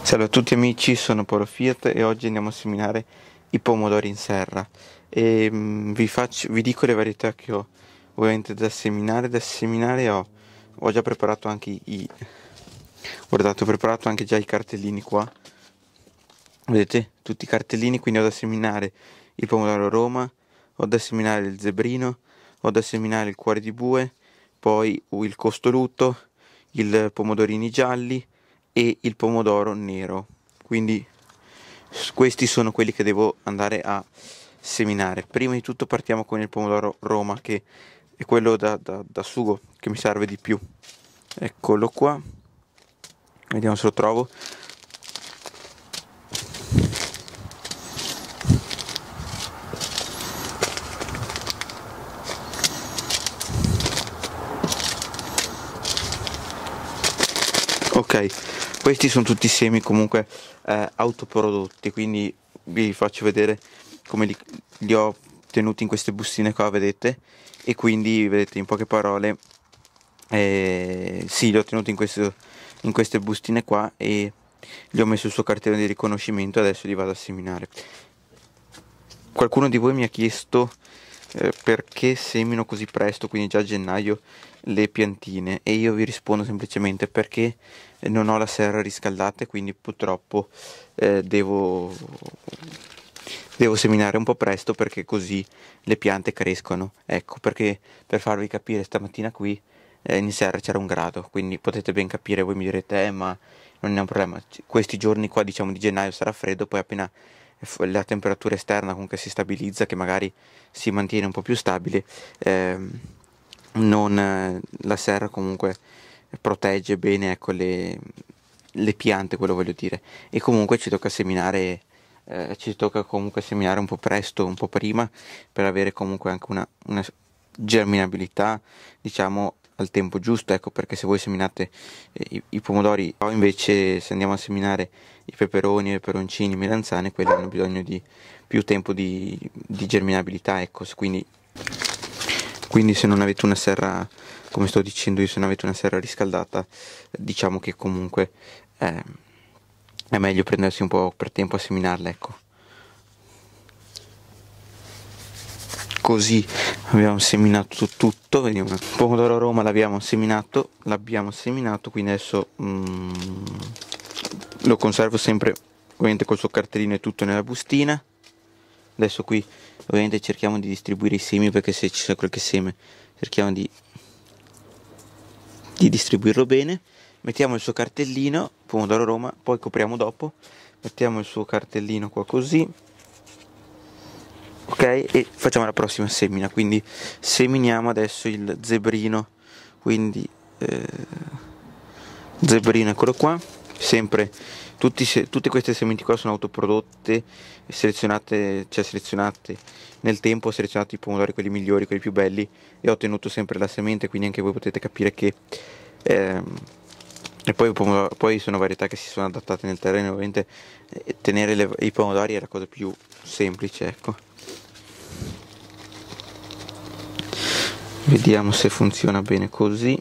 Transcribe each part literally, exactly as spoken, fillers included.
Salve a tutti amici, sono Paolo Fiat e oggi andiamo a seminare i pomodori in serra e mm, vi, faccio, vi dico le varietà che ho ovviamente da seminare. Da seminare ho, ho già preparato anche i, guardate, ho preparato anche già i cartellini qua, vedete, tutti i cartellini, quindi ho da seminare il pomodoro Roma, ho da seminare il zebrino, ho da seminare il cuore di bue, poi il costoluto, il pomodorini gialli e il pomodoro nero. Quindi questi sono quelli che devo andare a seminare. Prima di tutto partiamo con il pomodoro Roma, che è quello da, da, da sugo che mi serve di più. Eccolo qua, vediamo se lo trovo. Ok, questi sono tutti semi comunque eh, autoprodotti, quindi vi faccio vedere come li, li ho tenuti in queste bustine qua, vedete, e quindi vedete, in poche parole, eh, sì, li ho tenuti in, questo, in queste bustine qua e li ho messo il suo cartellone di riconoscimento e adesso li vado a seminare. Qualcuno di voi mi ha chiesto eh, perché semino così presto, quindi già a gennaio, le piantine, e io vi rispondo semplicemente perché non ho la serra riscaldata e quindi purtroppo eh, devo, devo seminare un po' presto perché così le piante crescono. Ecco, perché per farvi capire, stamattina qui eh, in serra c'era un grado, quindi potete ben capire. Voi mi direte eh, ma non è un problema, questi giorni qua, diciamo, di gennaio sarà freddo, poi appena la temperatura esterna comunque si stabilizza, che magari si mantiene un po' più stabile, ehm, non, eh, la serra comunque protegge bene, ecco, le, le piante, quello voglio dire, e comunque ci tocca seminare, eh, ci tocca comunque seminare un po' presto, un po' prima, per avere comunque anche una, una germinabilità, diciamo, al tempo giusto. Ecco perché se voi seminate eh, i, i pomodori, o invece se andiamo a seminare i peperoni, i peperoncini, i melanzane, quelli hanno bisogno di più tempo di, di germinabilità, ecco. Quindi, quindi se non avete una serra, come sto dicendo io, se non avete una serra riscaldata, diciamo che comunque eh, è meglio prendersi un po' per tempo a seminarla, ecco. Così abbiamo seminato tutto, vediamo. Il pomodoro Roma l'abbiamo seminato, l'abbiamo seminato, quindi adesso mm, lo conservo sempre ovviamente col suo cartellino e tutto nella bustina. Adesso qui ovviamente cerchiamo di distribuire i semi, perché se ci sia qualche seme cerchiamo di, di distribuirlo bene. Mettiamo il suo cartellino, pomodoro Roma, poi copriamo dopo, mettiamo il suo cartellino qua così. Ok, e facciamo la prossima semina. Quindi seminiamo adesso il zebrino, quindi eh, zebrino, eccolo qua. Sempre tutti, tutte queste sementi qua sono autoprodotte, selezionate, cioè selezionate nel tempo, ho selezionato i pomodori, quelli migliori, quelli più belli, e ho ottenuto sempre la semente, quindi anche voi potete capire che ehm, e poi, poi sono varietà che si sono adattate nel terreno. Ovviamente eh, tenere le, i pomodori è la cosa più semplice, ecco. Vediamo se funziona bene così.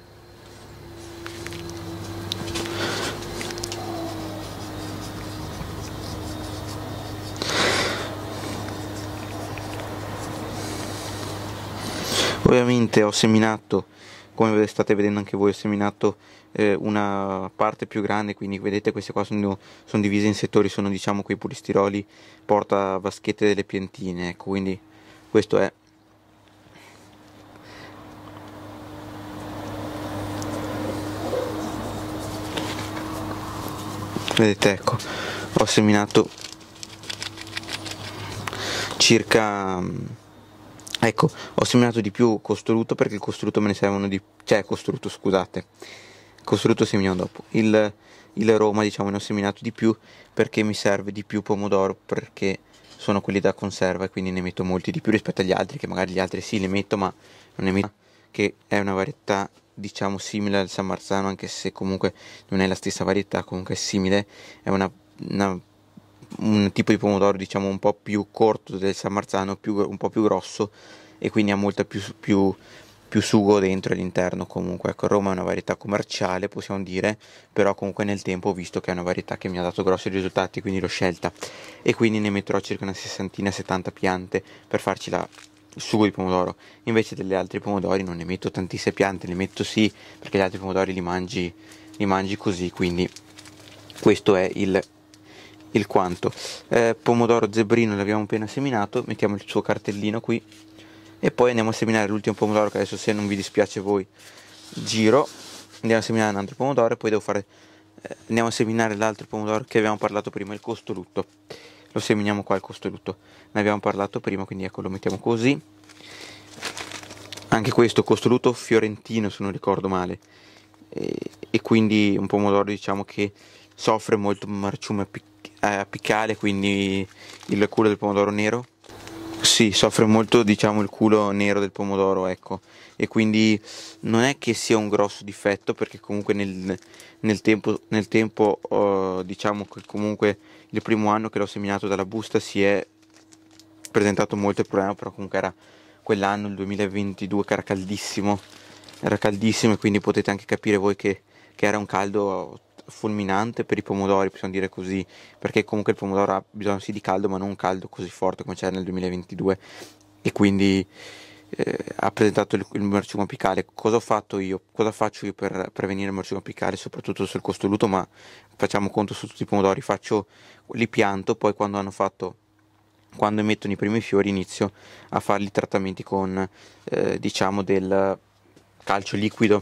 Ovviamente ho seminato, come state vedendo anche voi, ho seminato eh, una parte più grande, quindi vedete queste qua sono, sono divise in settori, sono, diciamo, quei polistiroli porta vaschette delle piantine, ecco. Quindi questo è. Vedete, ecco, ho seminato circa, ecco, ho seminato di più costoluto, perché il costoluto me ne servono di, cioè costoluto, scusate, costoluto seminiamo dopo. Il, il Roma, diciamo, ne ho seminato di più perché mi serve di più pomodoro, perché sono quelli da conserva e quindi ne metto molti di più rispetto agli altri, che magari gli altri sì li metto, ma non ne metto, che è una varietà, diciamo, simile al San Marzano, anche se comunque non è la stessa varietà, comunque è simile, è una, una, un tipo di pomodoro, diciamo, un po' più corto del San Marzano, più, un po' più grosso, e quindi ha molta più, più più sugo dentro e all'interno. Comunque ecco, Roma è una varietà commerciale, possiamo dire, però comunque nel tempo ho visto che è una varietà che mi ha dato grossi risultati, quindi l'ho scelta, e quindi ne metterò circa una sessantina settanta piante per farci la, il sugo di pomodoro. Invece degli altri pomodori non ne metto tantissime piante, ne metto sì, perché gli altri pomodori li mangi, li mangi così, quindi questo è il, il quanto. Eh, pomodoro zebrino l'abbiamo appena seminato, mettiamo il suo cartellino qui e poi andiamo a seminare l'ultimo pomodoro, che adesso, se non vi dispiace voi, giro, andiamo a seminare un altro pomodoro e poi devo fare eh, andiamo a seminare l'altro pomodoro che abbiamo parlato prima, il costolutto. Lo seminiamo qua il costolutto, ne abbiamo parlato prima, quindi ecco, lo mettiamo così. Anche questo costolutto fiorentino, se non ricordo male, e, e quindi un pomodoro, diciamo, che soffre molto marciume appic- apicale, quindi il culo del pomodoro nero. Sì, soffre molto, diciamo, il culo nero del pomodoro, ecco, e quindi non è che sia un grosso difetto, perché comunque nel, nel tempo, nel tempo uh, diciamo che comunque il primo anno che l'ho seminato dalla busta si è presentato molto il problema, però comunque era quell'anno, il duemilaventidue, che era caldissimo, era caldissimo, e quindi potete anche capire voi che, che era un caldo fulminante per i pomodori, possiamo dire così, perché comunque il pomodoro ha bisogno sì di caldo, ma non un caldo così forte come c'era nel duemilaventidue, e quindi eh, ha presentato il, il marciume apicale. Cosa ho fatto io? Cosa faccio io per prevenire il marciume apicale, soprattutto sul costoluto, ma facciamo conto su tutti i pomodori? Faccio, li pianto, poi quando hanno fatto quando emettono i primi fiori inizio a farli trattamenti con eh, diciamo del calcio liquido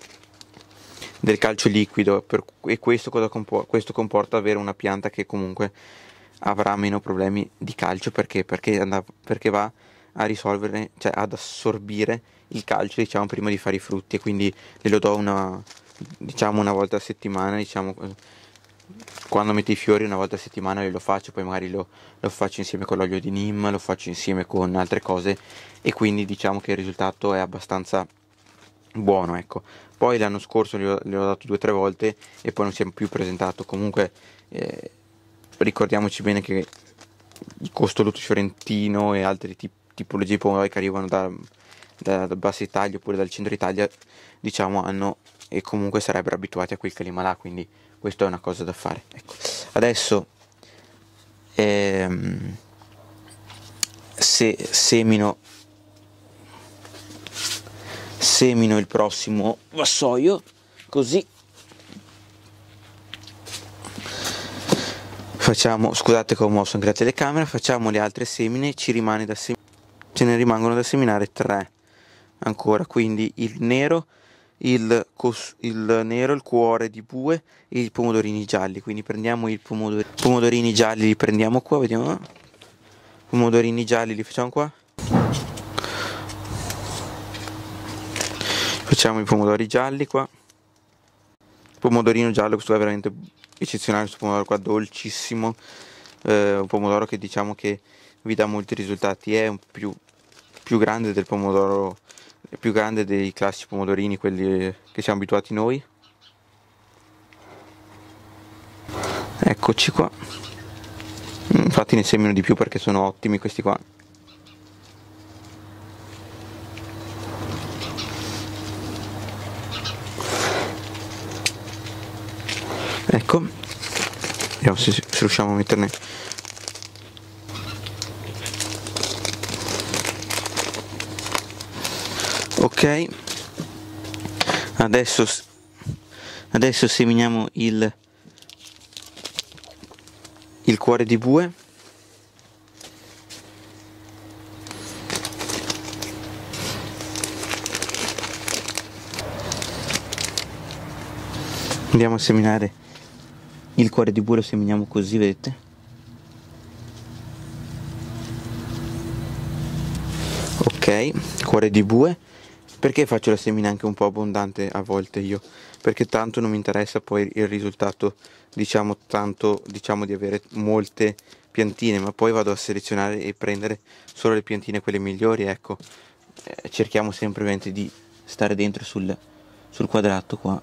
del calcio liquido per, e questo, cosa comporta? Questo comporta avere una pianta che comunque avrà meno problemi di calcio, perché perché, andava, perché va a risolvere, cioè ad assorbire il calcio, diciamo, prima di fare i frutti, e quindi glielo do una, diciamo, una volta a settimana, diciamo, quando metto i fiori una volta a settimana glielo faccio, poi magari lo, lo faccio insieme con l'olio di neem, lo faccio insieme con altre cose, e quindi diciamo che il risultato è abbastanza buono, ecco. Poi l'anno scorso gli ho, gli ho dato due o tre volte e poi non si è più presentato. Comunque eh, ricordiamoci bene che il costolutto fiorentino e altre tip- tipologie di pomodori che arrivano da, da, da Bassa Italia oppure dal centro Italia, diciamo, hanno, e comunque sarebbero abituati a quel clima là, quindi questa è una cosa da fare, ecco. Adesso ehm, se semino semino il prossimo vassoio, così facciamo, scusate che ho mosso anche la telecamera, facciamo le altre semine, ci rimane da sem- ce ne rimangono da seminare tre ancora, quindi il nero, il, cos- il nero, il cuore di bue e i pomodorini gialli. Quindi prendiamo i pomodori- pomodorini gialli, li prendiamo qua, vediamo, pomodorini gialli li facciamo qua, facciamo i pomodori gialli qua, pomodorino giallo, questo è veramente eccezionale, questo pomodoro qua, dolcissimo, eh, un pomodoro che diciamo che vi dà molti risultati, è un più, più grande del pomodoro, più grande dei classici pomodorini, quelli che siamo abituati noi. Eccoci qua, infatti ne semino di più perché sono ottimi questi qua. Ecco, vediamo se, se riusciamo a metterne. Ok, adesso adesso seminiamo il il cuore di bue, andiamo a seminare il cuore di bue, lo seminiamo così, vedete? Ok, cuore di bue. Perché faccio la semina anche un po' abbondante a volte io? Perché tanto non mi interessa poi il risultato, diciamo, tanto, diciamo, di avere molte piantine, ma poi vado a selezionare e prendere solo le piantine, quelle migliori, ecco. Eh, cerchiamo sempre ovviamente di stare dentro sul, sul quadrato qua.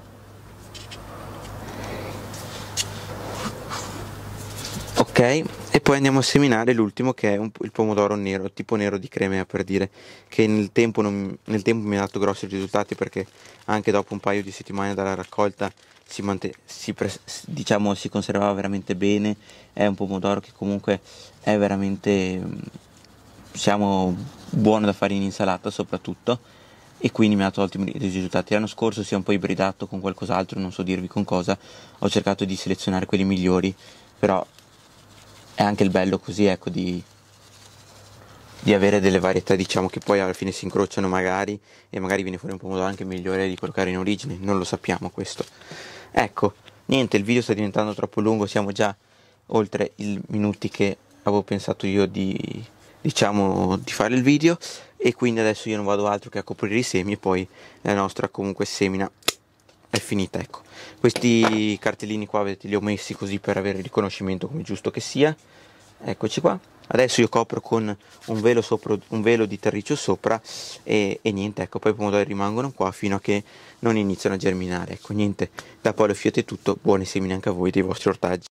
Ok, e E poi andiamo a seminare l'ultimo, che è un- il pomodoro nero, tipo nero di Crimea, per dire, che nel tempo, non- nel tempo mi ha dato grossi risultati, perché anche dopo un paio di settimane dalla raccolta si, mante- si, pres- diciamo, si conservava veramente bene. È un pomodoro che comunque è veramente, mm, diciamo, buono da fare in insalata soprattutto, e quindi mi ha dato ottimi risultati. L'anno scorso si è un po' ibridato con qualcos'altro, non so dirvi con cosa, ho cercato di selezionare quelli migliori, però è anche il bello così, ecco, di, di avere delle varietà, diciamo, che poi alla fine si incrociano magari, e magari viene fuori un pomodoro anche migliore di quello che era in origine, non lo sappiamo questo. Ecco, niente, il video sta diventando troppo lungo, siamo già oltre i minuti che avevo pensato io di, diciamo, di fare il video, e quindi adesso io non vado altro che a coprire i semi, e poi la nostra comunque semina è finita, ecco. Questi cartellini qua, vedete, li ho messi così per avere il riconoscimento come giusto che sia. Eccoci qua. Adesso io copro con un velo, sopra, un velo di terriccio sopra, e, e niente, ecco, poi i pomodori rimangono qua fino a che non iniziano a germinare. Ecco, niente, da Paolo Fiat è tutto, buone semine anche a voi dei vostri ortaggi.